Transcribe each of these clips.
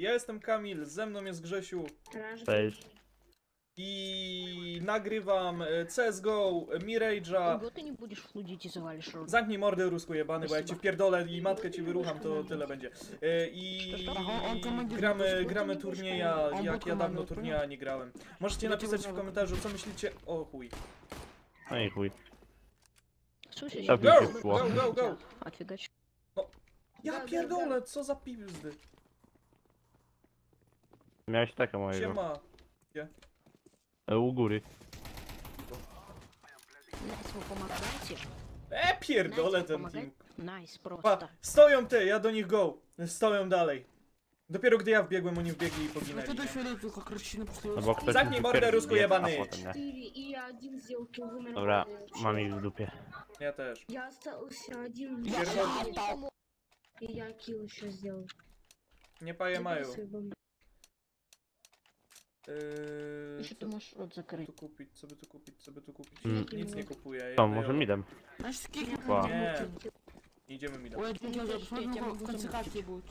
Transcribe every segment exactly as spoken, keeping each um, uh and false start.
Ja jestem Kamil, ze mną jest Grzesiu. Cześć. I nagrywam C S G O, Mirage'a. Go ty nie będziesz wchodzić i zawalisz rolę. Zamknij mordę, rusku jebany, bo jak cię wpierdolę i matkę ci wyrucham, to tyle będzie. E, I gramy, gramy turnieja, jak ja dawno turnieja nie grałem. Możecie napisać w komentarzu, co myślicie o chuj. No i chuj. Słyszysz? Go, Go, go, go, go! Отфигать. Ja pierdolę, co za pizdy. Miałeś taka mojego. Siema. E, u góry. Nice, вы помогаете? E, pierdolę Nice, ten pomagaj. team. Nice, Pa, просто. stoją te, ja do nich go. Stoją dalej. Dopiero gdy ja wbiegłem, oni wbiegli i Вот poginęli. это nie? фиолетовый, как рычина после No bo ktoś Zamknij mi mordę, wypierdzi, rusku nie? jebany. A potem nie. четыре, и я один сделал килл, вы Dobra, нормально. mam ich w dupie. Ja też. Я остался один. Pierdol... И я килл еще сделал. Nie paje mają. Забери свою бомбу. Yy, Еще ты co можешь рот закрыть. tu kupić, co by tu kupić, co by tu kupić? Mm. Nic nie kupuję. To, jadę może jolo. midem. Значит, скик Wow. Nie. Idziemy mi Ой, один килл, посмотри, Я тебя в могу конце замочить. катки будет.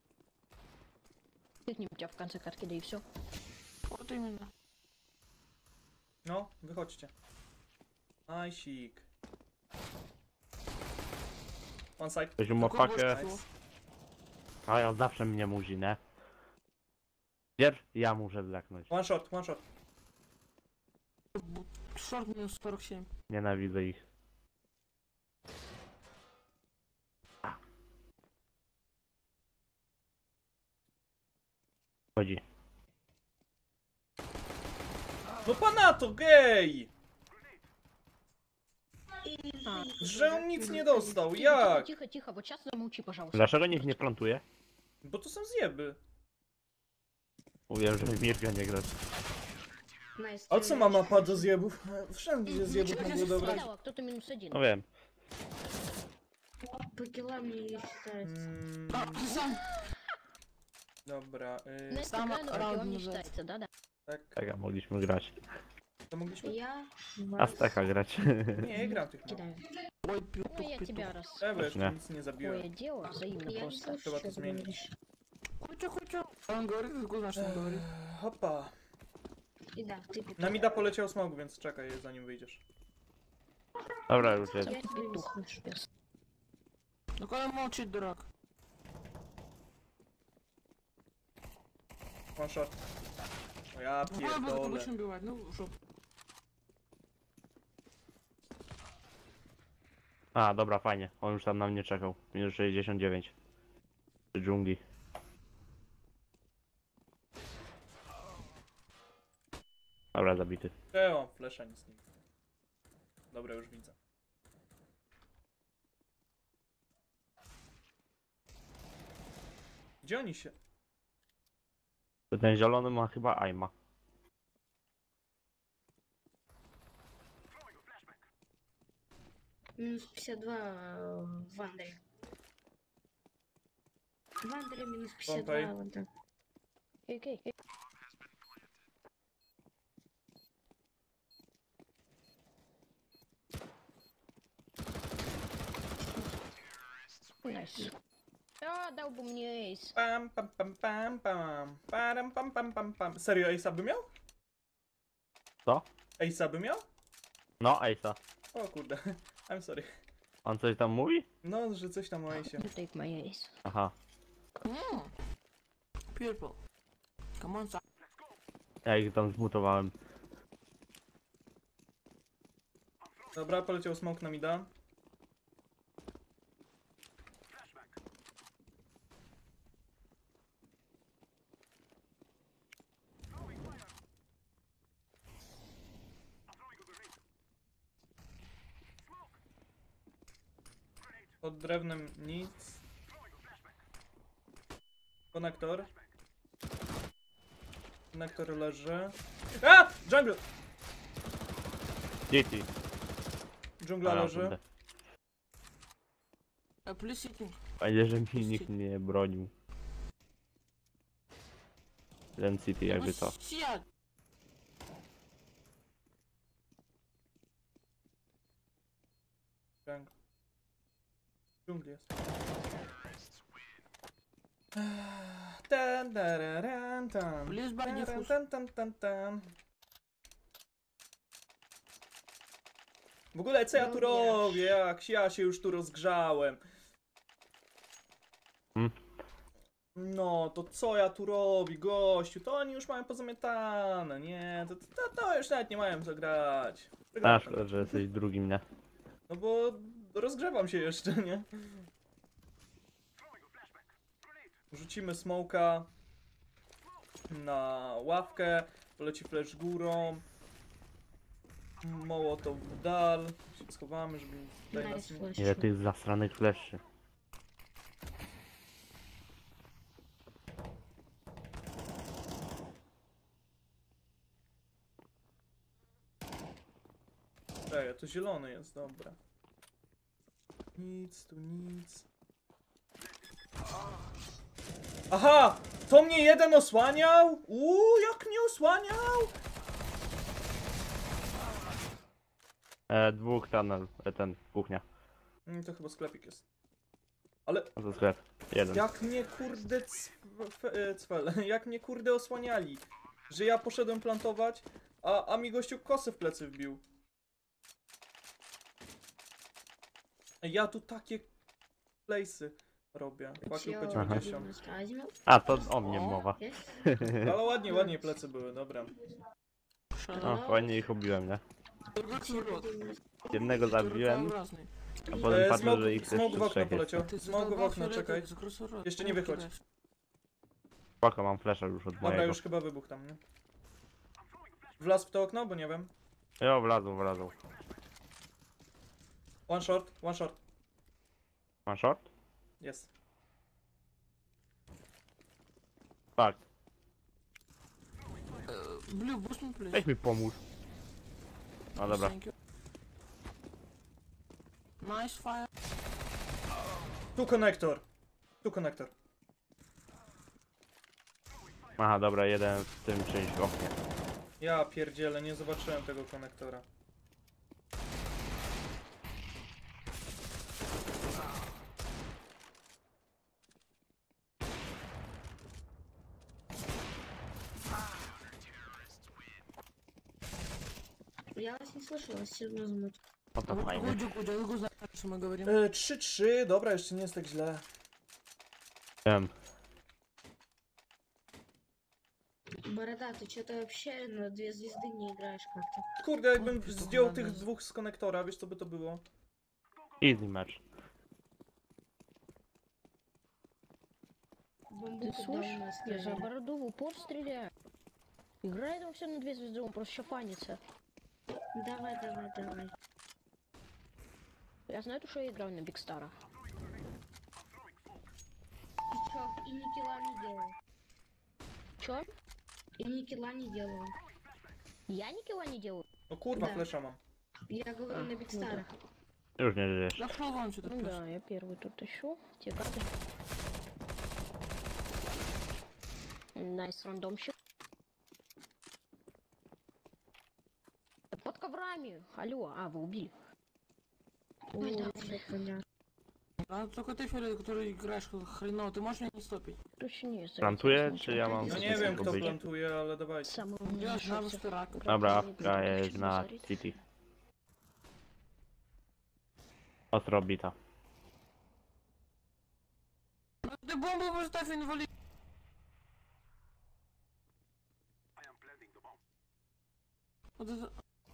Тыкни тебя в конце катки, да и все. Вот именно. No, wychodźcie. Ajsik. One side. Ktoś ma Какой pakę. больше Nice. всего? A ja zawsze mnie musi, nie? Pierw ja muszę zleknąć. One shot, one shot. Шорт минус сорок семь. Nienawidzę ich. Chodzi. No pana to gej! А, Że on nic nie dostał, тихо, jak? тихо, тихо, вот сейчас замолчи, пожалуйста. Dlaczego nikt nie plantuje? Bo to są zjeby. Mówiłem, że Mirka nie gra. Найс. A co ma mapa do zjebów? Wszędzie zjebów mogło dobrać. Стреляла, кто-то минус один. No wiem. По киллам не считается. Mm, А, ты сам. dobra, yy, Настя Там Крайнова раунд килом не называется. считается, да-да. tak. Tak, a mogliśmy grać. To mogliśmy? Я A вас z taka grać. Nie, gram tych map. кидаю. Ой, Ну, петух, я петух. тебя раз Ja wiesz, Nie. nic nie такое zabiłem. дело, взаимно Я не просто. слышу, Trzeba что to ты zmienić. говоришь. Хучу, хучу. Он говорит, ты знаешь, что он говорит. Eee, Hopa. И да, ты петух. Na mida poleciał smog, więc czekaj zanim wyjdziesz. Dobra, już jest. Я тебя не Петух. слышу. Ну когда молчит, дурак. One shot. O ja Ну я буду pierdolę. обычно убивать, ну что. A, dobra, fajnie. On już tam na mnie czekał. Minus sześćdziesiąt dziewięć. Przy dżungli. Dobra, zabity. Eo, flesza nic nie. Dobra, już widzę. Gdzie oni się? Ten zielony ma chyba aima. Минус пятьдесят два э, в Андре. В Андре минус пятьдесят два. Помпей. Вот так. Окей, окей, окей. Найс. А, дал бы мне эйс. Pam, pam, pam, pam, pam. Param, pam, pam, pam, pam. Serio, Ace'a by miał? Co? Ace'a by miał? No, Ace'a. O kurde, I'm sorry. On coś tam mówi? No, że coś tam o Ace'ie. You take my ace. Aha. М, Purple. Come on, son. Ja ich tam zmutowałem. Dobra, poleciał smoke na mida. Pod drewnem nic. Konektor. Konektor leży. A! Jungle! Dzieci. Dżungla leży. А плюс ситинг. Fajnie, że mi nikt nie bronił. Ten City jakby co. Сядь. Dżungl. Dżungl jest. Eee, tan, tararan, tan. Please buy Taran, diffuse. tan, tan, tan, tan. W ogóle co ja tu No wiesz. robię? Jak ja się już tu rozgrzałem. Hmm. No, to co ja tu robię, gościu? To oni już mają pozamiatane, nie? To, to, to już nawet nie mają co grać. A, Przegrałem. szkoda, że jesteś drugim, nie? No bo rozgrzewam się jeszcze, nie? Rzucimy smoka na ławkę, poleci flash górą. Mołotow w dal. Się schowamy, żeby tutaj nas Nice nie... flash. Ile tych zasranych fleszy. Ej, to zielony jest, dobra. Nic, tu nic. Aha! To mnie jeden osłaniał? Uuu, jak mnie osłaniał! E, dwóch tunel, e, ten, kuchnia. Mm, to chyba sklepik jest. Ale A to sklep. Jeden. jak mnie kurde cw- e, cwel, jak mnie kurde osłaniali. Że ja poszedłem plantować, a, a mi gościu kosę w plecy wbił. Ja tu takie place'y robię. Fakiel P Aha. dziewięćdziesiąt. A, to o mnie mowa. Ale ładnie, ładnie plecy były, dobra. O, ładnie ich obiłem, nie? Другой рот. Jednego zabiłem, Разный. a E, potem patrzę, smog, że ich smog w jeszcze okno trzech jest. poleciał. Ты Smog w задолбал okno, фиолетовый, czekaj. закрой свой рот. Jeszcze Ну, nie wychodź. кидаешь. Spoko, mam flesza już od Dobra, mojego. już chyba wybuch tam, nie? Wlazł w to okno, bo nie wiem. Jo, wlazł, wlazł. One short, one short. Masz short? Jest. Tak. Э, Blue, boost me, please. Weź mi pomóż. No dobra. Thank you. Nice fire. Tu konektor. Tu konektor. Aha, dobra, jeden w tym czymś w oknie. Ja pierdzielę, nie zobaczyłem tego konektora. Я вас не слышала, все равно замут. No to fajnie. Гудю, Гудю, я могу знать, что мы говорим. E, trzy trzy, dobra, jeszcze nie jest tak źle. Wiem. Борода, ты что-то вообще на две звезды не igраешь как-то. Kurde, jakbym Kurczę, zdjął dobra. tych dwóch z konektora, wiesz co by to było? Easy match. Ты Бамбук слышишь? давно Я за стоял. бороду в упор стреляю. Играет он все на две звезды, он просто шафанится. Давай, давай, давай. Я знаю, что я играю на Бигстарах. И чё, и ни килла не делал. Чё? И ни килла не делал. Я ни килла не делаю? O kurwa, Да. flesza mam. Я говорю А, на ну бигстарах. Już nie żyjesz. Зашел вам что-то Ну плюс. да, я первый тут ищу. Те карты. Найс, рандомщик. Под коврами. Алло, а, вы убили. О, всё понятно. А только ты, Фиолет, который играешь как хреново, ты можешь меня не стопить? Точно не Plantuje, czy ja mam No coś nie wiem kto takiego być? plantuje, ale dawajcie. Самый Я знаю, что рак. Dobra, Afka jest na City. Ostro bita. Ну ты бомбу поставь, инвалид. Вот это...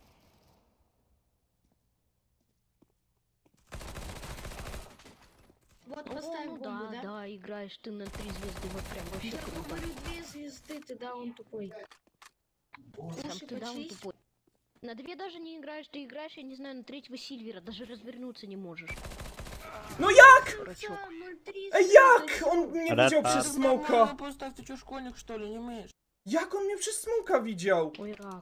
Вот О, поставь ну бомбу, да, да? да, играешь ты на три звезды, вот прям вообще Я круто. говорю две звезды, ты да, он тупой. Сам Уши ты да, он почисть. тупой. На две даже не играешь, ты играешь, я не знаю, на третьего Сильвера, даже развернуться не можешь. No jak? Дурачок. Да, ноль три Ej, звезды. jak? On mnie Red widział Hat. przez Ну, нормально smoka. поставь, ты что, школьник что ли, не умеешь? Jak on mnie przez smoka widział? Ой, рак.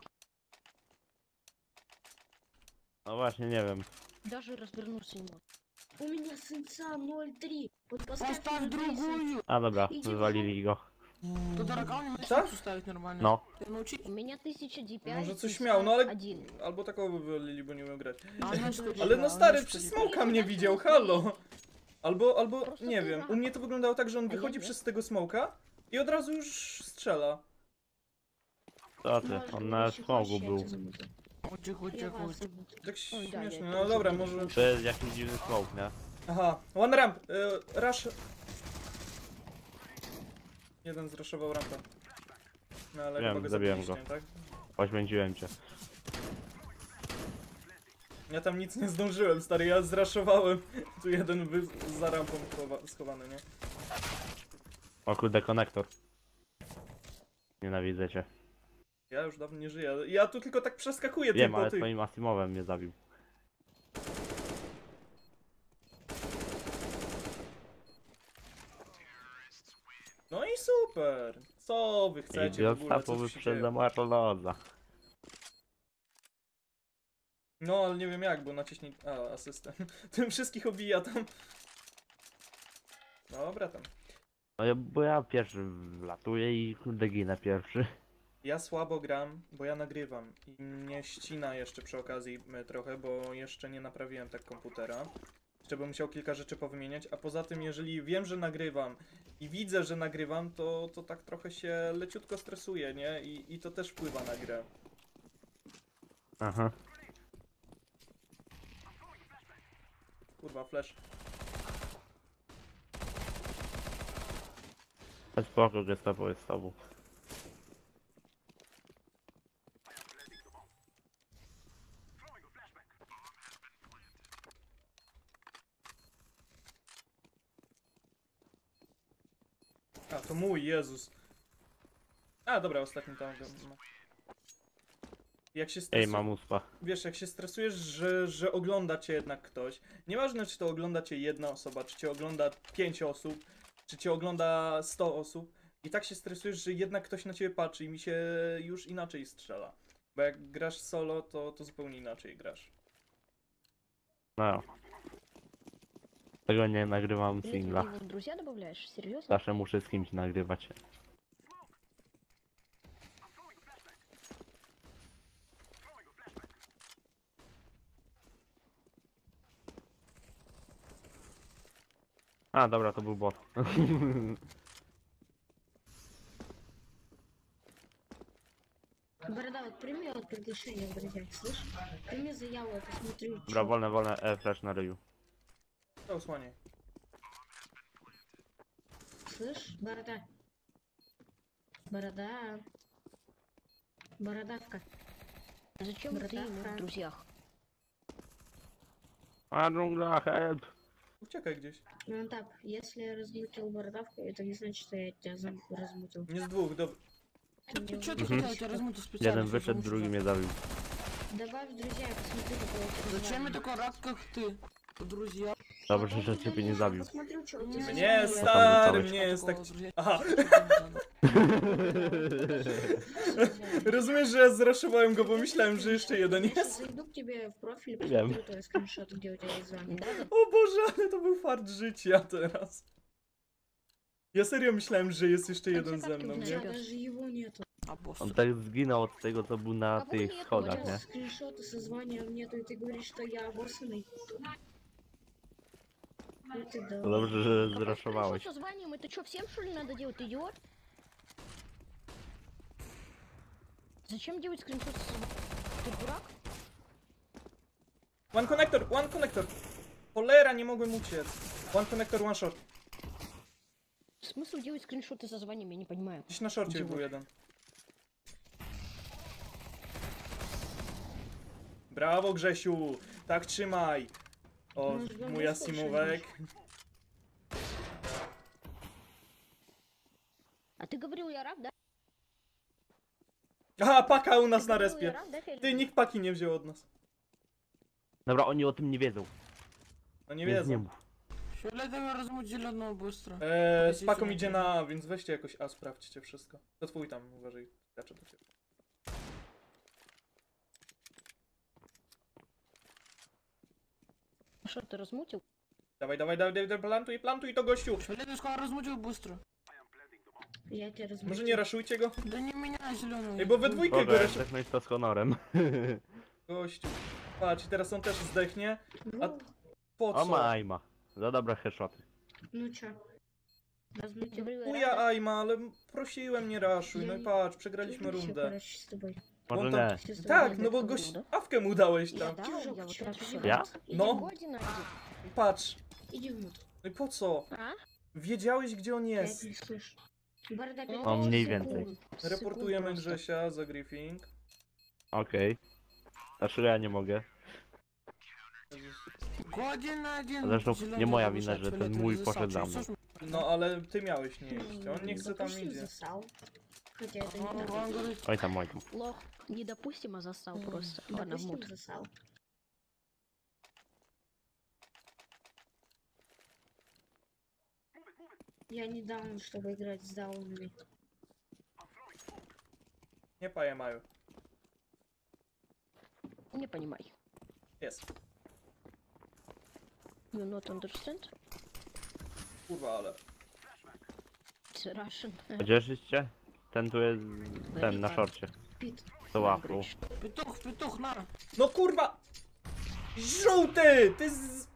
No właśnie, nie wiem. Даже развернуться не можешь. У меня сенса ноль три. Вот поставь, Поставь ноль три сенса. другую! A dobra, Idzie wywalili go. Ты дурака не умеешь Так? ставить нормально. No. Ты научись. У меня тысяча ди пять. Może coś miał, no ale... Один. Albo takowo wywalili, bo nie umiem grać. А она что Ale делала? no stary, Она что przez делала? smoka mnie widział, halo! Albo, albo, Prosto nie ty wiem, rak. u mnie to wyglądało tak, że on A ja wychodzi nie. przez tego smoka, I od razu już strzela. Co ty? Możesz, On na jeśli smogu chcesz, ja był. cię zamutuję. Uciekł, Ja uciekł, was uciekł. zamutuję. Tak Oj, daj, śmiesznie. daj, No to dobra, będzie może... To jest jakiś dziwny smoke, nie? Aha, one ramp, y, rush. Jeden zraszował rampę. No ale Wiem, chyba go zabiłem zabiliście, tak? Poświęciłem cię. Ja tam nic nie zdążyłem, stary, ja zraszowałem. Tu jeden wy za rampą chowa schowany, nie? O kurde, konektor. Nienawidzę cię. Ja już dawno nie żyję. Ja tu tylko tak przeskakuję Wiem, tym po ale tych. twoim Asimowem mnie zabił. No i super! Co wy chcecie w ogóle? Idiotka Co tu się wyprzedza dzieje? Marloza. No, ale nie wiem jak, bo naciśnij... A, asystent. Tym wszystkich obija tam. Dobra tam. No ja, bo ja pierwszy wlatuję i kurde ginę pierwszy. Ja słabo gram, bo ja nagrywam i mnie ścina jeszcze przy okazji y, trochę, bo jeszcze nie naprawiłem tak komputera. Jeszcze bym musiał kilka rzeczy powymieniać, a poza tym jeżeli wiem, że nagrywam i widzę, że nagrywam, to, to tak trochę się leciutko stresuję, nie? I, i to też wpływa na grę. Aha. Kurwa, flash. Ale spoko, że z tobą jest z tobą. A, to mój, Jezus. A, dobra, ostatni tam. No. Jak się Ej, stresujesz, mam uspa. wiesz, jak się stresujesz, że, że ogląda cię jednak ktoś, nieważne czy to ogląda cię jedna osoba, czy cię ogląda pięć osób, czy cię ogląda sto osób, i tak się stresujesz, że jednak ktoś na ciebie patrzy i mi się już inaczej strzela. Bo jak grasz solo, to, to zupełnie inaczej grasz. No. Tego nie nagrywam Или ты singla. его в друзья добавляешь? Серьезно? Zawsze muszę z kimś nagrywać. A, dobra, to był bot. Борода, вот прими вот приглашение в друзья, слышь? Прими заяву, я посмотрю, Dobra, чё. wolne, wolne, e, flash na ryju. To osłaniaj. Слышь, борода. Борода. Бородавка. Зачем ты ему Братаха. в друзьях? A, dżungla, help! Uciekaj гdzieś. Ну так, если я размутил бородавку, это не значит, что я тебя зам- размутил. Nie z dwóch, do... Ты мне Что ты уже Мгм. хотел? Я тебя размутил специально. Jeden чтобы wyszedł, лучше drugi было. mnie zabił. Добавь в друзья, я посмотрю, какого у тебя Зачем я звания. такой рад, как ты? Друзья. Dobrze, Потом że ciebie nie я zabił. посмотрю, что у тебя Мне за Nie, звание. stary, Potem nie jest tak... Такого, друзья. Aha, Что за звание? rozumiesz, że ja zraszowałem go, bo myślałem, że jeszcze jeden Я щас jest. зайду к тебе в профиль, Wiem. посмотрю твой скриншот, где у тебя есть звание. Да, да. O Boże, ale to był fart życia teraz. Ja serio myślałem, że jest jeszcze jeden ze mną, У nie? тебя даже его нету. А, босс. On tak zginął od tego, co był na Kogo tych nie У schodach, тебя nie? скриншота со званием нету, и ты говоришь, что я обоссанный. Ну ты да. To dobrze, że Какой zraszowałeś. скриншот со званием? Это что, всем что ли надо делать, ты идиот? Зачем делать скриншот со званием? Ты дурак? One connector, one connector! Cholera, nie mogłem uciec. One connector, one short. Смысл делать скриншоты со званием, я не понимаю. Gdzieś na szorcie Idiot. był jeden. Brawo, Grzesiu! Tak trzymaj! O, No, już mój nie Asimówek. А ты говорил, я раб, да? Aha, paka u nas Ты na говорил, respie. я раб, да, Феликс? Ty, nikt paki nie wziął od nas. Dobra, oni o tym nie wiedzą. No nie Więc nie wiedzą. mów. Фиолетовый размутил одного быстро. Eee, z Wiecie, paką że- idzie na A, więc weźcie jakoś A, sprawdźcie wszystko. To twój tam, uważaj. Skacze do ciebie. Что, ты размутил? Dawaj, dawaj, dawaj, dawaj, plantuj, plantuj to, gościu! Фиолетовый сказал, размутил быстро. Я тебя размутил. Może nie raszujcie go? Да не меня, зеленый. Ej, bo we dwójkę go Mogę rasz... zdechnąć to z honorem. Gościu. Patrz, i teraz on też zdechnie. A Ну, po O co? ma aima. Za dobre headshoty. ну чё? Размытие. Uja Aima, ale prosiłem nie raszuj, no i patrz, przegraliśmy rundę. Короче, с тобой. Może On tam- nie. Все с тобой. Tak, no bo goś awkę mu dałeś Я tam. дал, Чужок, я вот чё, так чужик. всё. Ja? Иди No. в Година, иди. Patrz, Иди в мут. no i po co? А? Wiedziałeś gdzie on Я jest. не слышу. Борода Ну, No, mniej секунд. więcej. секунд Reportujemy просто. Grzesia za griefing. Okej. Znaczy ja nie mogę. Один на один. Zresztą зелёный nie moja повышать, wina, że ten фиолетовый mój засал. poszedł za Чё, mną. слышь, No ale ty miałeś nie iść, on nie chce tam Допустим, idzie. засал. Хотя это Он- не так. он говорит, Oj tam, oj tam. Лох, недопустимо засал М, просто. Ладно, в Допустим, мут. засал. Я не даун, чтобы играть с даунами. Nie pajemaju. Не понимай. Jest. You not understand? Kurwa, ale. It's Russian. Podzieszycie? Ten tu jest... ten, na szorcie. Пит. To łapką. петух, петух, на. No kurwa! Żółty! Ty z...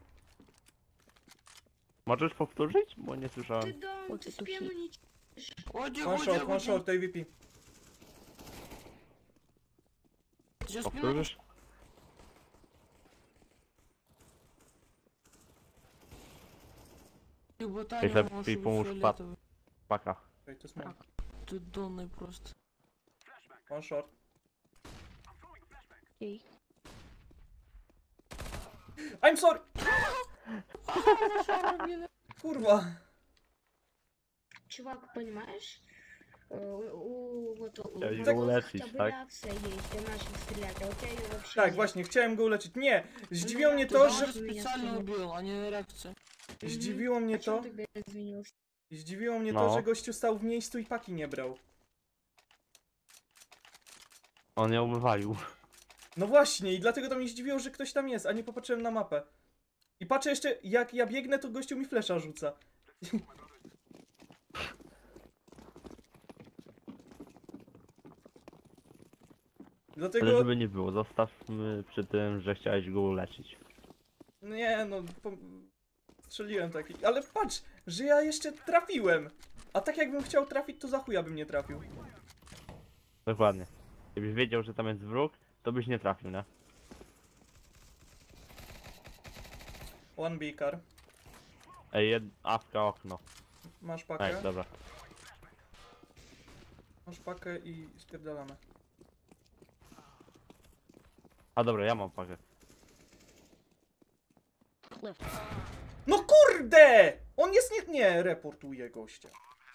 Możesz powtórzyć? Bo nie Ты słyszałem. даун, Вот ты это спину хит. не... Оди, One оди, short, one оди. short, A V P. Сейчас спину. Powtórzysz? Ты ботаник, Если можешь ты быть помощь пап- фиолетовый. Paka. Okej, to smoke. Ты донный просто. One short. Окей. I'm sorry! Kurwa. Чувак, понимаешь? Э, У, у- вот у Chciałeś у go кого-то uleczyć, хотя бы tak? реакция есть, он начал стрелять, а у тебя ее вообще Tak, нет. właśnie, chciałem go uleczyć. Nie! Zdziwiło No mnie ja to, to Он że... же специально убил, а не реакция. Мгм. Zdziwiło mnie А чё он to... тогда изменился? Zdziwiło mnie No. to, że gościu stał w miejscu i paki nie brał. On ją wywalił. No właśnie, i dlatego to mnie zdziwiło, że ktoś tam jest, a nie popatrzyłem na mapę. I patrzę jeszcze, jak ja biegnę, to gościu mi flesza rzuca. Ale Dlatego... żeby nie było, zostawmy przy tym, że chciałeś go uleczyć. Nie no, po... strzeliłem taki. Ale patrz, że ja jeszcze trafiłem. A tak jakbym chciał trafić, to za chuja bym nie trafił. Dokładnie. Gdybyś wiedział, że tam jest wróg, to byś nie trafił, nie? One B car. Ej, jed... awka, okno. Masz pakę, Tak, dobra. masz pakę i spierdalamy. A dobra, ja mam pakę. Left. No kurde! On jest nie... Nie, reportuje gościa.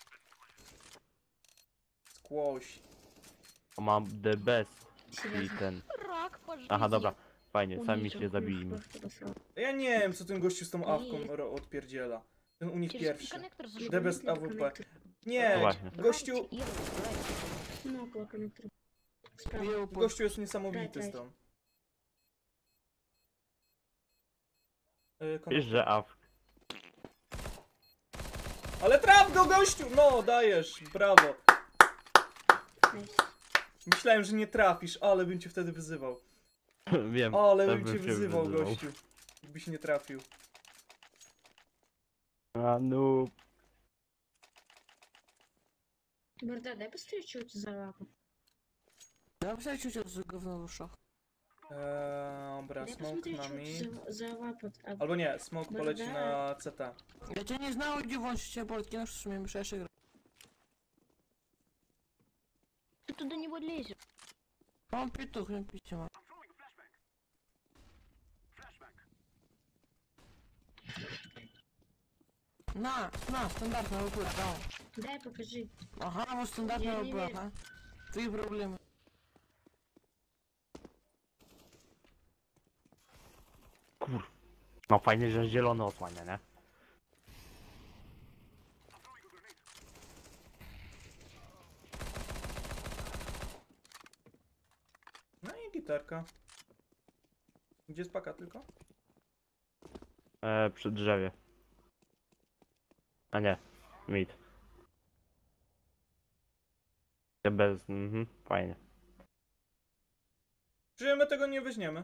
Skłoś. O, mam the best i Серьезно. ten. Рак, пожалуйста. Aha, dobra. Fajnie, sami Uniczą, się zabiliśmy. Ja nie wiem, co ten gościu z tą awką ro- odpierdziela. Ten u nich Через pierwszy. коннектор зашел. The best A W P. Коннектор. Nie, No właśnie. gościu, Ну, около коннектора. Справа. Лево, gościu jest niesamowity z tą. Yy, Wiesz, że awk. Ale traf go, gościu! No, dajesz, brawo. Найс. Myślałem, że nie trafisz, ale bym cię wtedy wyzywał. Wiem. Ale też bym cię wyzywał, gościu. Jakbyś nie trafił. A no. Борода, дай быстрее чуть за лапу. Да, вообще чуть-чуть за говно в ушах. Eee, dobra, Дай smoke посмотри, na что mi. за, за лапу. А, Albo nie, smoke Może poleci da- na C T. Я тебя не знаю, где вон сейчас подкинешь, что мне мешаешь играть. Ты туда не лезешь. Он петух, он письма. На, на, стандартный ВП, даун. дай покажи. Ага, вот стандартный Я не ВП, верю. ага. Твои проблемы. Kur. No fajnie, że zielony osłania, nie? No i gitarka. Gdzie jest paka tylko? E, przy drzewie. A nie, mid. Bez, mhm, fajnie. Czy my tego nie weźmiemy?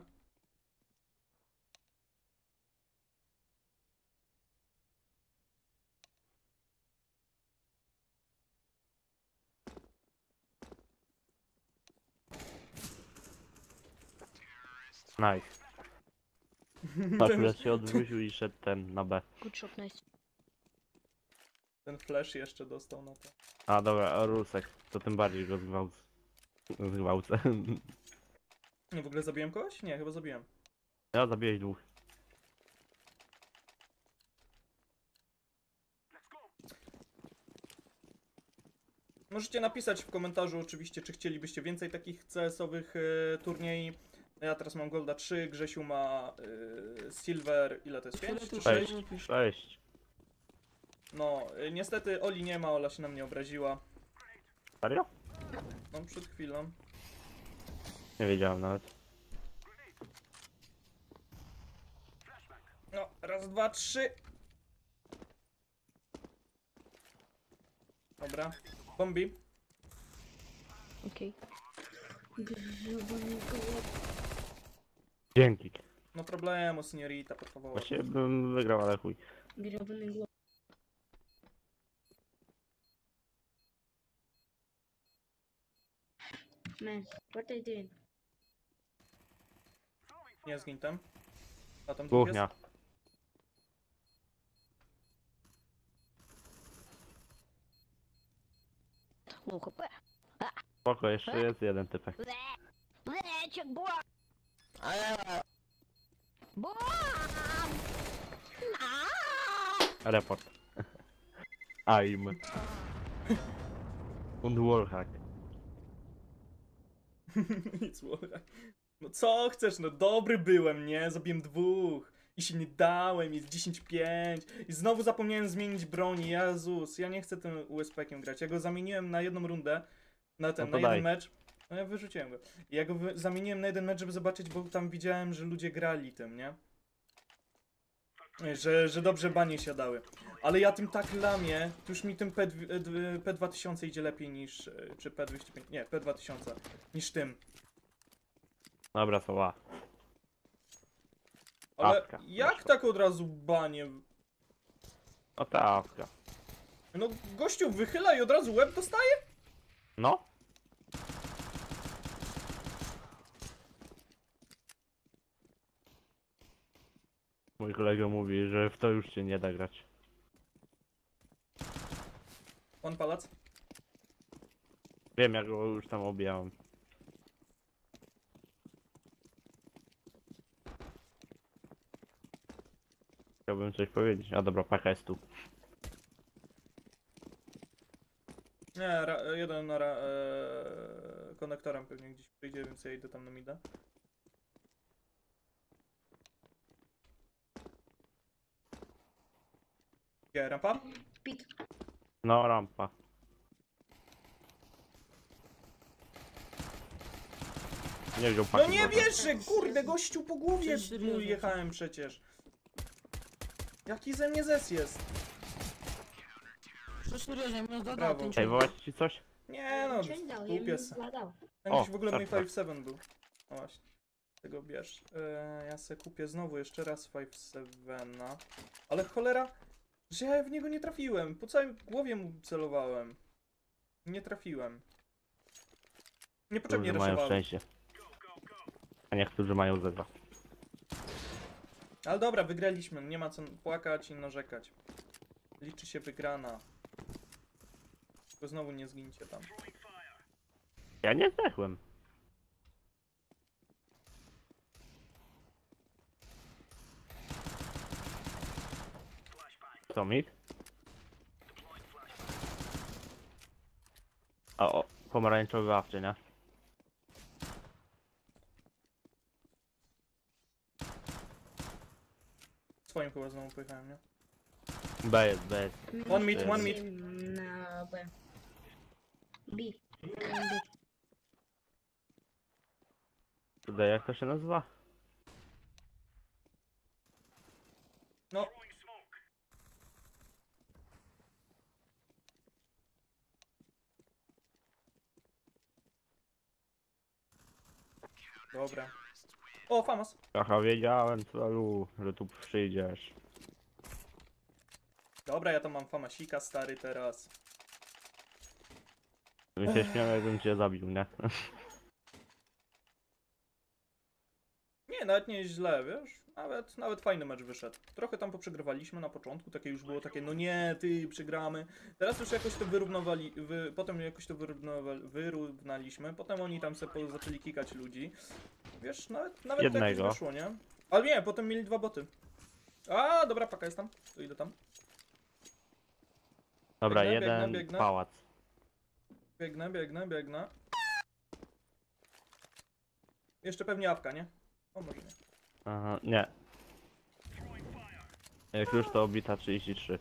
Nice. Akurat się odwrócił i szedł ten na B. Good shot, nice. Ten flash jeszcze dostał na to. A dobra, a Rusek, to tym bardziej go zgwałc... zgwałcę. Nie, w ogóle zabiłem kogoś? Nie, chyba zabiłem. Ja zabiłeś dwóch. Możecie napisać w komentarzu oczywiście, czy chcielibyście więcej takich C S-owych y, turniej. Ja teraz mam Golda trzy, Grzesiu ma y, Silver, ile to jest? pięć czy Fioletu sześć? sześć. Cześć. No, y, niestety Oli nie ma, Ola się na mnie obraziła. Serio? No, przed chwilą. Nie wiedziałem nawet. No, raz, dwa, trzy. Dobra. Bombi. Okej. Грёбаный голод. Dzięki. No problemu, seniorita, por favor. Właściwie bym wygrał, ale chuj. Грёбаный голод. Man, what are you doing? Nie zgiń tam. A tam dwóch jest? Kuchnia. Low хп. Spoko, jeszcze jest jeden typek. Bleh! Bleh, бо! Бом! Report. I'm. Und wallhack. Nic, Warhack. No co chcesz, no dobry byłem, nie? Zabiłem dwóch. I się nie dałem, jest dziesięć pięć. I znowu zapomniałem zmienić broni, Jezus. Ja nie chcę tym U S P-kiem grać. Ja go zamieniłem na jedną rundę. Na ten, No to na daj. jeden mecz. No ja wyrzuciłem go. I ja go wy zamieniłem na jeden mecz, żeby zobaczyć, bo tam widziałem, że ludzie grali tym, nie? Że, że dobrze banie siadały. Ale ja tym tak lamię, to już mi tym P, P dwa tysiące idzie lepiej niż... Czy P dwieście pięćdziesiąt... Nie, P dwa tysiące. Niż tym. Dobra, słowa. Ale Awka, jak proszę. tak od razu banie? O ta awka. No gościu wychyla i od razu łeb dostaje? No? Mój kolega mówi, że w to już się nie da grać. On palac. Wiem, jak go już tam obijałem. Chciałbym coś powiedzieć. A dobra, paka jest tu. Nie, ra, jeden na ra, e, konektorem pewnie gdzieś przyjdzie, więc ja idę tam na mida. Gdzie, rampa? Пит. No, rampa. Nie wziął paki. No nie dobra. wierzę, kurde, gościu po głowie Coś mu serioznego. jechałem przecież. Jaki ze mnie zes jest? Что серьезно, я мне задал, Браво. ты Ej, ничего. wołać ci coś? Nie no, Ничего не дал, я ему głupiec. задал. Ten O, gdzieś w ogóle mój tak, tak. pięć siedem był. No właśnie. Tego bierz. E, ja se kupię znowu jeszcze raz pięć siedem. Ale cholera, że ja w niego nie trafiłem. Po całej głowie mu celowałem. Nie trafiłem. Niepotrzebnie Którzy mają raszowałem. szczęście. A niektórzy mają zeza. Ale dobra, wygraliśmy. Nie ma co płakać i narzekać. Liczy się wygrana. Tylko znowu nie zgincie tam. Ja nie zdechłem. Co mit? O, o, pomarańczowy awczy, nie? Swoim chyba znowu pojechałem, nie? B jest, B jest. One mid, one mid. На Б. Би. Прям Би. Tutaj jak to się nazywa? No. Dobra. O, Famas. Aha, wiedziałem, celu, że tu przyjdziesz. Dobra, ja tam mam Famasika stary teraz. Bym się śmiał, jakbym cię zabił, nie? Nie, nawet nie jest źle, wiesz? Nawet, nawet fajny mecz wyszedł. Trochę tam poprzegrywaliśmy na początku, takie już było takie, no nie, ty, przegramy. Teraz już jakoś to wyrównowali, wy, potem jakoś to wyrównowali, wyrównaliśmy, potem oni tam sobie po- zaczęli kikać ludzi. Wiesz, nawet, nawet to jakoś Jednego. wyszło, nie? Ale nie, potem mieli dwa boty. A, dobra, paka jest tam, to idę tam. Dobra, Biegnę, jeden biegnę, biegnę. pałac. Biegnę, biegnę, biegnę. Jeszcze pewnie apka, nie? O, może nie. Aha, nie. Jak już to obita trzydzieści trzy.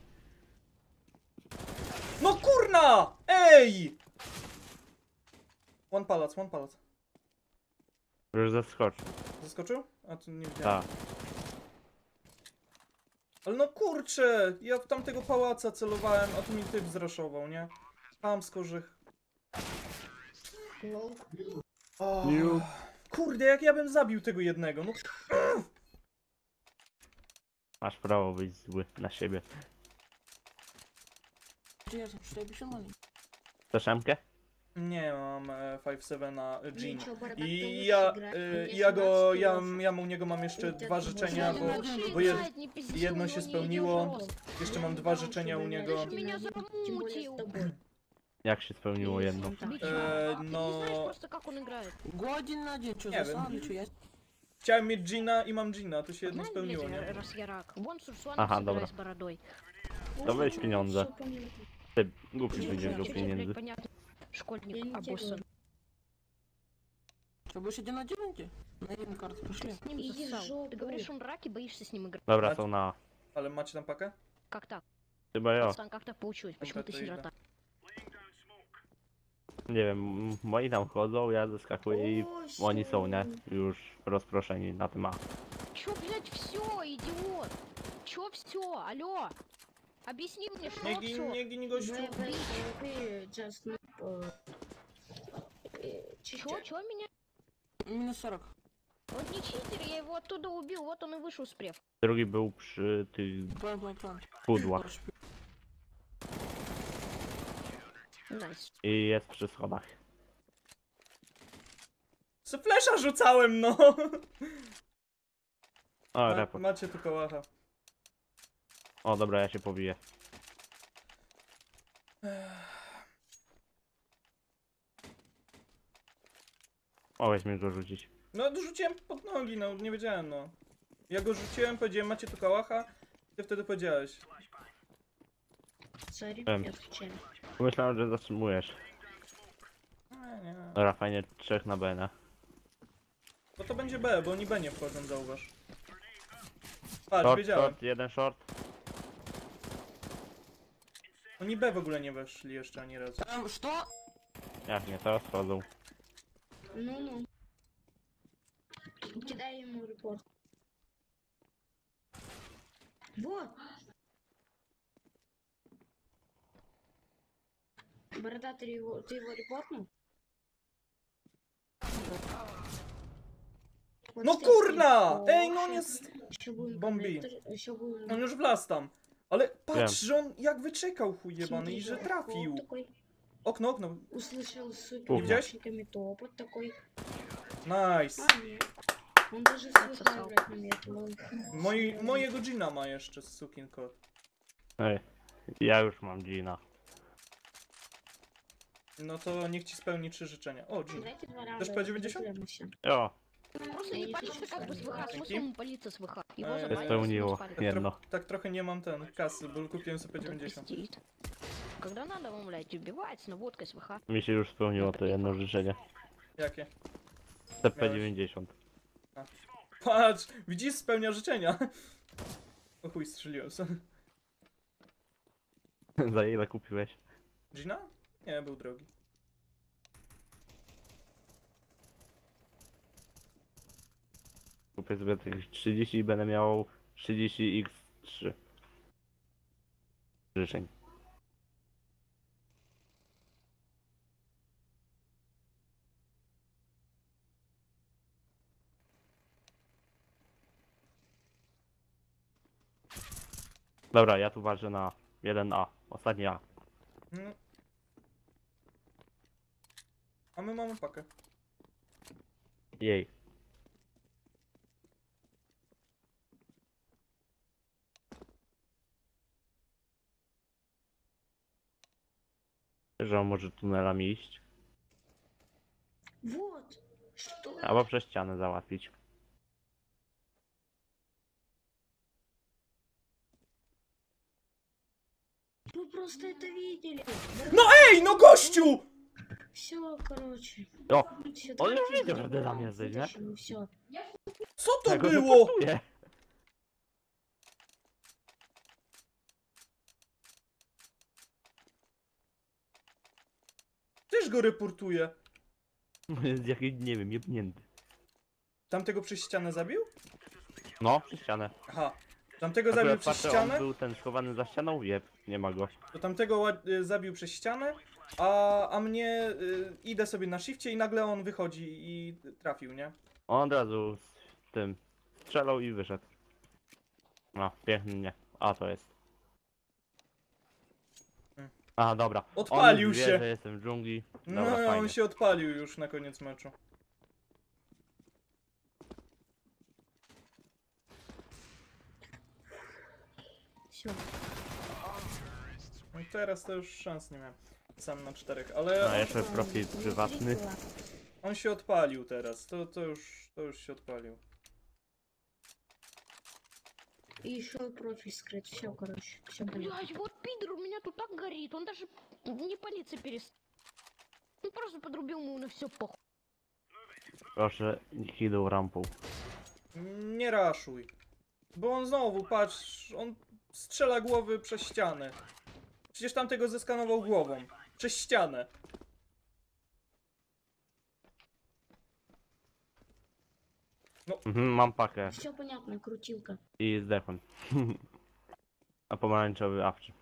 No kurna! Ej! One palac, one palac. Już zeskoczył. Zaskoczył? A tu nie widziałem. Tak. Ale no kurczę! Ja w tamtego pałaca celowałem, a tu mi typ zraszował, nie? Tam skorzych. Лол. O, Niu. kurde, jak ja bym zabił tego jednego, no. Masz prawo być zły na siebie. Интересно, что я обещал маленький? Chcesz emkę? Nie, mam e, pięć siedem na e, Jean. Ничего, Борода, ты I лучше ja, играй. e, Мне ja go, ja, семнадцать ja u niego mam jeszcze dwa życzenia, bo Вообще bo je- играть не пизди, jedno у się него не spełniło. идёт рост. jeszcze Я mam не dwa дам, życzenia чтобы u меня niego. лично Меня убить, тем более замутил. с тобой. Jak się spełniło Если jedno? он так Бить Э, его. Ты не но- знаешь просто, как он играет. Годин на один, что, Не, засал вы- или что? Я Chciałem mieć Gina i mam Gina, to się jedno Знаешь, spełniło, блядь, nie? раз я рак. Вон Сурсуан Ага, собирай добро. с бородой. To weź pieniądze. Всё понятно. Ty głupi Чё, będziesz чё, do чё, pieniędzy. блядь, понятно. Я Школьник не тебе обоссан. говорю. Что, будешь один на один идти? На один карту пошли. С ним Иди в засал. Ты жопу. говоришь, он рак и боишься с ним играть. Dobra, są na... Ale macie tam pakę? Как так? Chyba ja. Пацан, как так получилось? Почему это ты имя. сирота? Nie wiem, m- moi tam chodzą, ja zeskakuję i О, oni są, nie? всё. Już rozproszeni na tym A. Чё, блядь, все, идиот? Чё все? Алло? Объясни мне, что Nie gin, все? nie gin gościu. Б- Б- Б- Just not, э, э, Чё, чуть-чуть. чё меня? Минус сорок. Он не читер, я его оттуда убил, вот он и вышел с прев. Drugi był przy tych План, план, план. pudłach Хорошо. Найс. i jest przy schodach. Se flesza rzucałem, no! O, Ma, report. macie tu kołacha. O, dobra, ja się pobiję. Mogłeś mi go rzucić. No rzuciłem pod nogi, no nie wiedziałem, no. Ja go rzuciłem, powiedziałem, macie tu kałacha. Ty wtedy powiedziałeś. Сори, Эм. я отвечаю. Myślałem, że zatrzymujesz. Nie, nie. Dobra, fajnie, trzech na B, nie? Bo to będzie B, bo oni B nie wchodzą, zauważ. Patrz, Short, wiedziałem. short, jeden short. Oni B w ogóle nie weszli jeszcze ani razu. Эм, что? Jak nie, teraz wchodzą. Ну-ну. Кидай ему репорт. Вот. Борода, ты его, ты его репортнул? Вот No здесь kurna! есть. Ej, no О, on jest... Еще будем бомби. коннектор- Еще будем... On już wlazł tam. Ale patrz, Wiem. że on jak wyczekał chuj jebany Смотри, i że вот trafił. такой. Okno, okno. Услышал с Кухня. переводчиками топот такой. Nice. А, нет. Он даже свой Отсосал. брать не умеет, лол. Moi, mojego Gina ma jeszcze z sukin kot. Ej, ja już mam Gina. No to niech ci spełni trzy życzenia. O, Gin. Дайте два Ты раунда. ж по девяносто? разделимся. Jo, Просто Я не не палится хочу как бы с с ВХ, вами. смысл ему палиться с ВХ. Его Э, забанили, spełniło с ним спали. Tak, jedno. troch, tak trochę nie mam ten kasy, bo kupiłem sobie P Вот он dziewięćdziesiąt. пиздит. Когда надо, он, блядь, убивается, но водкой с ВХ. Mi się już spełniło to jedno życzenie. Jakie? T P dziewięćdziesiąt. Patrz, widzisz, spełnia życzenia. O chuj, strzeliłem sobie. Za ile kupiłeś? Gina? Nie, był drogi. Kupię sobie tych trzydzieści i będę miał trzydzieści razy trzy. Życzeń. Dobra, ja tu walczę na jeden A. Ostatni A. No. A my mamy pakę. Jej. Że on może tunelami iść, Вот. Что? albo przez ścianę załatwić. Вы просто это видели. No ej, no gościu! Все, короче. O, Всё, on już давайте wiedział, że ty tam вытащим, jesteś, nie? вытащим, и всё. Co to tego było? reportuję. Też go reportuje. Jest jakiś, nie wiem, jebnięty. Tamtego przez ścianę zabił? No, przez ścianę. Aha. Tamtego Akurat zabił przez patrzę, ścianę? on był ten schowany za ścianą, jeb, nie ma go. To tamtego ład- y, zabił przez ścianę, a, a mnie y, idę sobie na shifcie i nagle on wychodzi i trafił, nie? On od razu z tym strzelał i wyszedł. No, pięknie. A, to jest. Hmm. A, dobra. Odpalił on już się. Wie, że jestem w dżungli. No Dobra, i fajnie. on się odpalił już na koniec meczu. Все. No teraz to już szans nie miałem. Sam na czterech, ale A jeszcze profil prywatny. on się odpalił teraz. To, to już to już się odpalił. И еще профиль скрыть. Все, короче. Все понятно. Блять, вот пидор у меня тут так горит, он даже не палиться перестал. Он просто подрубил ему на все похуй. Proszę, niech idą rampą. Nie raszuj. Bo on znowu, patrz, on strzela głowy przez ścianę. Przecież tamtego zeskanował głową. Przez ścianę. Mhm, mam pakę Все понятно, крутилка. i zdechłem. A pomarańczowy awczy.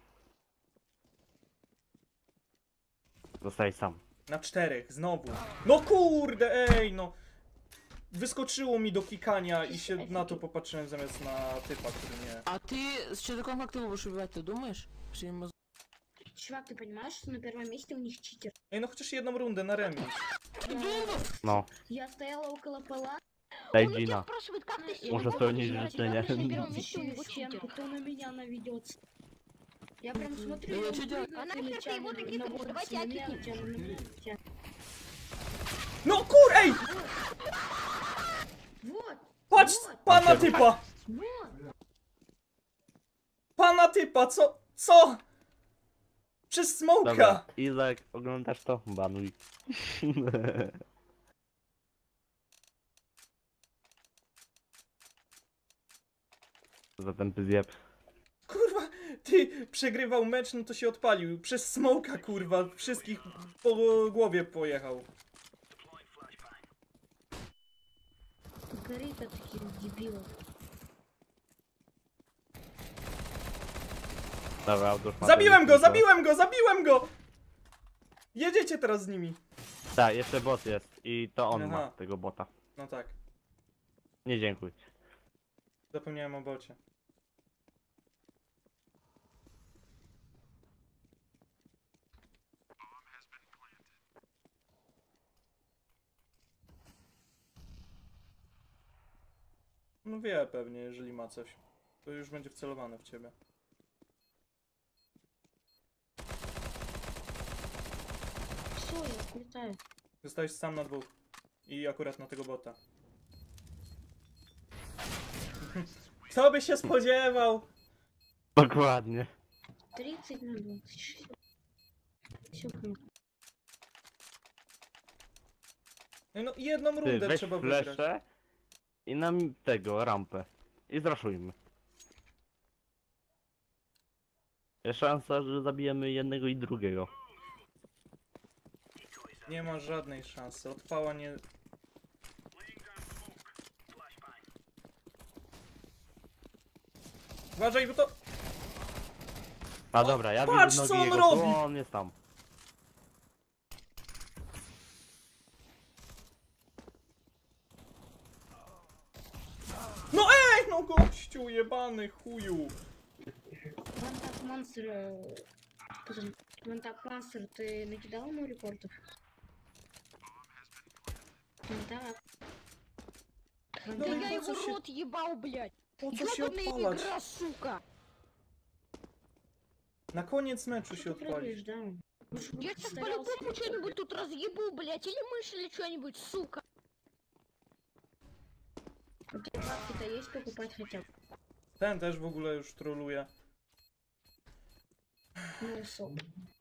Zostaj sam. Na czterech, znowu. No kurde, ej, no. Wyskoczyło mi do kikania i się na to popatrzyłem zamiast na typa, który mnie... А ты с человеком как ты его будешь убивать, ты думаешь? Что ему... Чувак, ты понимаешь, что на первом месте у них читер? Ej, no chociaż jedną rundę na remis. Я, No, я стояла около пола. daj Он у тебя Gina. спрашивает, как ты и Muszę вот spełnić я życzenie. тебя На первом через месте у него стенку, читер. кто на меня наведется. Я прям смотрю, Ну, он что делать? прыгает, А и нахер летя ты его на- таких наводится давайте на меня, окинем. летя на меня. No kur, ej! Вот, Patrz, pana typa! вот. Pana typa, co? Co? Przez smoka! Dobra, Izak, oglądasz to? Banuj. Za ten zjeb. Kurwa, ty przegrywał mecz, no to się odpalił. Przez smoka, kurwa, wszystkich po głowie pojechał. Горит от таких дебилов. Dobra, Audusz ma Zabiłem ten go, tylko- zabiłem go, zabiłem go! Jedziecie teraz z nimi. Tak, jeszcze bot jest i to on Aha. ma tego bota. No tak, Nie dziękuj. zapomniałem o bocie. No wie pewnie, jeżeli ma coś. To już będzie wcelowane w ciebie. Все, я слетаю. Zostałeś sam na dwóch. I akurat na tego bota. Kto by się spodziewał? Dokładnie. тридцать на двадцать. Все понятно. No i jedną Ty, rundę weź trzeba wygrać. flesze i nam tego, rampę. I zraszujmy. Jest szansa, że zabijemy jednego i drugiego. Nie ma żadnej szansy. Odpała nie... Uważaj, bo to... A dobra, ja patrz, widzę co nogi on jego, robi! to on jest tam. No ej, no gościu, jebany chuju. Вантап монстр... э, потом- Вантап монстр, ты накидал ему репортов? Вантап. Да Ну, я вот его вообще- рот ебал, блядь. Po co się Ёбаная odpalać? игра, сука. Na koniec meczu się Что ты odpali. прыгаешь, да? Я сейчас по-любому что-нибудь тут разъебу, блядь, или мышь, или что-нибудь, сука. У тебя бабки-то есть покупать хотя бы? Ten też w ogóle już troluje. Ну, особо.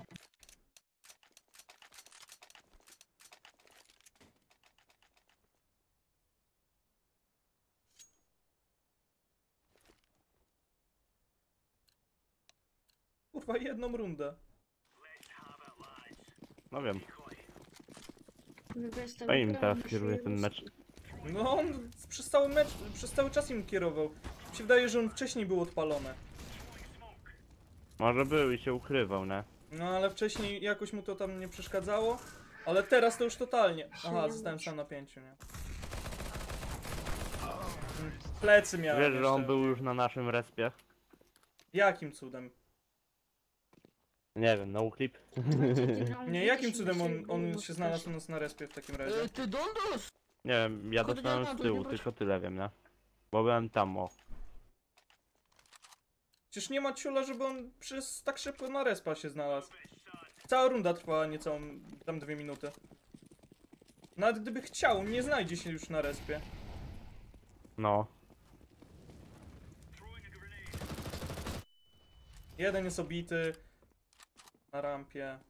Kurwa, jedną rundę. No wiem. Ну, без того, To im прям teraz еще kieruje и ten русский. mecz. No on przez cały mecz, przez cały czas im kierował. Mi się wydaje, że on wcześniej był odpalony. Może był i się ukrywał, nie? No ale wcześniej jakoś mu to tam nie przeszkadzało. Ale teraz to już totalnie. Aha, zostałem sam na pięciu, nie? Plecy miałem Wiesz, że on jeszcze. był już na naszym respie? Jakim cudem? Nie wiem, no clip. Nie, jakim cudem on, on się znalazł u nas na respie w takim razie? Э, Ты Дондос? Nie wiem, ja Kurde, dostałem ja z tu tyłu, nie patrzę. tylko tyle wiem, nie? Bo byłem tam, o. Przecież nie ma ciula, żeby on przez tak szybko na respa się znalazł. Cała runda trwała niecałą tam dwie minuty. Nawet gdyby chciał, nie znajdzie się już na respie. No. Jeden jest obity. Na rampie.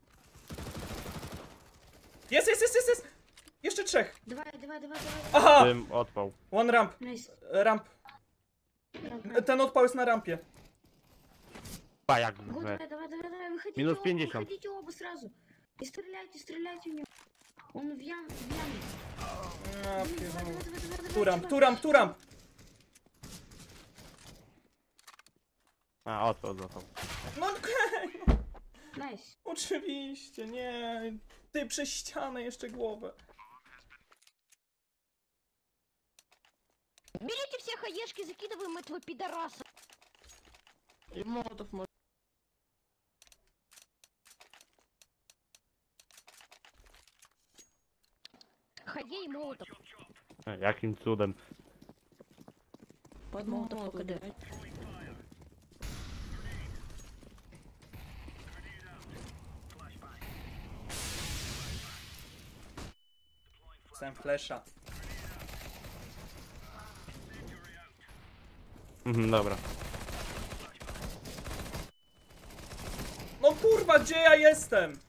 Jest, jest, jest, jest, jest! Jeszcze trzech! Давай, давай, давай, давай. Aha! Tym odpał. One ramp. Найс. Ramp. Давай, Ten odpał jest na rampie. Pa jak давай, we. давай, давай, давай, выходите Минус оба, пятьдесят. выходите оба сразу. И стреляйте, стреляйте в него. Он в ям, в яме. No, Давай, pierdolę. давай, давай, давай, давай, Tu ramp, чувак. tu ramp, tu ramp! A, odpał został. No okej. Найс. Oczywiście, nie. Ty przez ścianę jeszcze głowę. Берите все хаешки, закидываем этого пидораса. И молотов может. Хае и молотов. E, Jakim cudem. Под Молотов молотов ОКД. играть. Sam flesza. Mhm, dobra. No kurwa, gdzie ja jestem?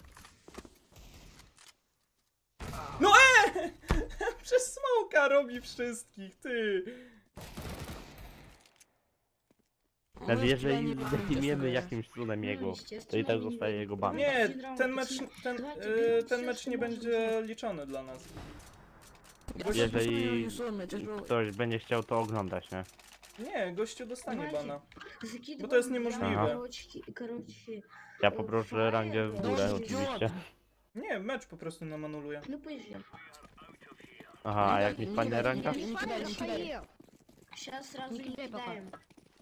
No e! Przez smoka robi wszystkich, ty. Мы Nawet в тебя jeżeli не будем zdefiniemy играть. jakimś cudem No, jego, естественно, to i tak nie zostaje wiem. jego ban. Nie, Один раунд, ten mecz, пацаны. ten, Давайте, e, бейте ten всё, mecz что nie можно będzie сделать. liczony dla nas. Я сейчас Jeżeli посмотрю, рисуем, тяжелый. ktoś będzie chciał to oglądać, nie? Nie, gościu dostanie Давайте. bana. Закидываем Bo to jest в яму, niemożliwe. Короче, короче, Ja poproszę rangę w górę Dobrze, oczywiście. Nie, mecz po prostu nam anuluje. ну поезжай. Aha, a jak mi Nie spadnie kidaj, ranga? nie Не кидай, не кидай. хае. Сейчас сразу Не не кидай пока. кидаем.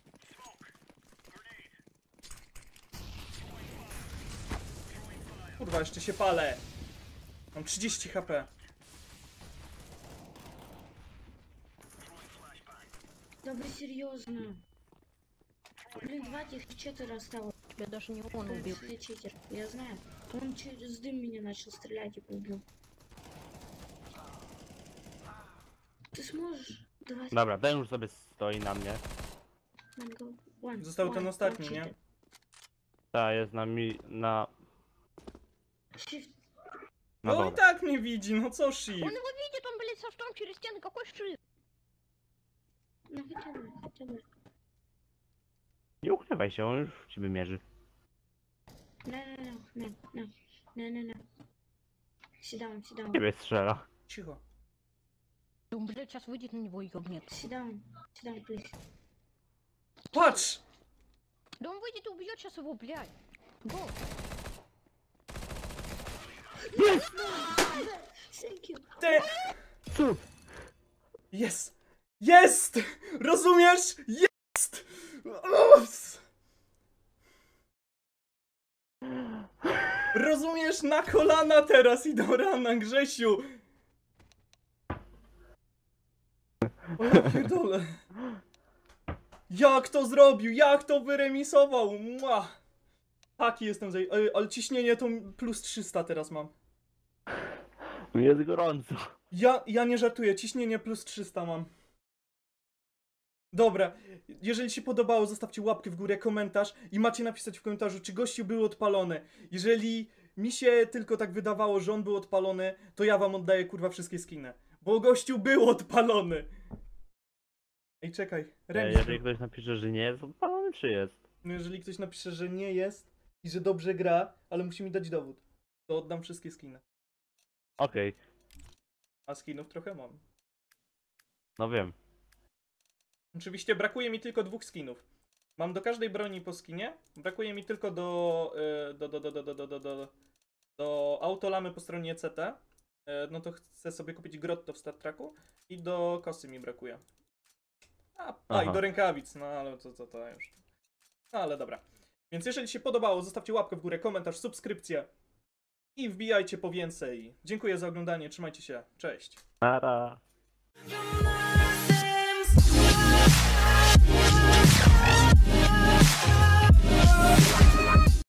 Kurwa, jeszcze się palę. Mam trzydzieści HP. Добро, серьезно. Блин, два тех читера осталось. Тебя даже не он убил. Я читер, я знаю. Он через дым меня начал стрелять и убил. Ты сможешь? Давай. Dobra, ten już sobie stoi na mnie. One, go. One, Został one, ten one ostatni, nie? cheater. Ta jest na mi... na... Shift. na No i dole. tak mnie widzi, no co shift? Он его видит, он, блядь, со штом через стены. Какой шип? Ну хотя бы, хотя бы. Nie ukrywaj się, on już w ciebie mierzy. No, no, no, no, no, no, no, no. Sit down, sit down. Ciebie strzela. Cicho. Он, блядь, сейчас выйдет на него и ёбнет. Sit down, sit down, please. Patrz! Да он выйдет и убьет сейчас его, блядь. Го. Thank you. Ty! Cud! Jest! Jest! Rozumiesz? Jest! Ups! Rozumiesz? Na kolana teraz i do rana, Grzesiu! O ja pierdolę. Jak to zrobił? Jak to wyremisował? Mua! Haki jestem zaj... Ej, ale ciśnienie to plus trzysta teraz mam. Mi jest gorąco. Ja, ja nie żartuję, ciśnienie plus trzysta mam. Dobra, jeżeli się podobało, zostawcie łapkę w górę, komentarz i macie napisać w komentarzu, czy gościu był odpalony. Jeżeli mi się tylko tak wydawało, że on był odpalony, to ja wam oddaję kurwa wszystkie skiny. Bo gościu był odpalony. Ej, czekaj, Ej, remis. jeżeli ktoś napisze, że nie jest odpalony, czy jest? No jeżeli ktoś napisze, że nie jest i że dobrze gra, ale musi mi dać dowód, to oddam wszystkie skiny. Okej, A skinów trochę mam. no wiem. Oczywiście brakuje mi tylko dwóch skinów. Mam do każdej broni po skinie. Brakuje mi tylko do y, do, do, do, do, do, do, do, do, do autolamy po stronie C T. Y, no to chcę sobie kupić grotto w Star Treku. I do kosy mi brakuje. A, a i Aha. do rękawic, no ale to, to, to już. No ale dobra. Więc jeżeli się podobało, zostawcie łapkę w górę, komentarz, subskrypcję. I wbijajcie po więcej. Dziękuję za oglądanie, trzymajcie się, cześć. Nara. You're nothing.